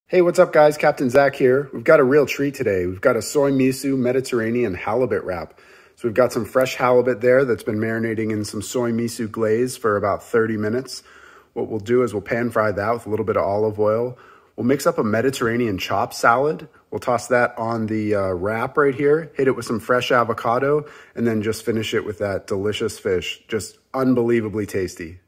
Hey, what's up guys? Captain Zac here. We've got a real treat today. We've got a soy miso Mediterranean halibut wrap. So we've got some fresh halibut there that's been marinating in some soy miso glaze for about 30 minutes. What we'll do is we'll pan fry that with a little bit of olive oil. We'll mix up a Mediterranean chopped salad. We'll toss that on the wrap right here, hit it with some fresh avocado, and then just finish it with that delicious fish. Just unbelievably tasty.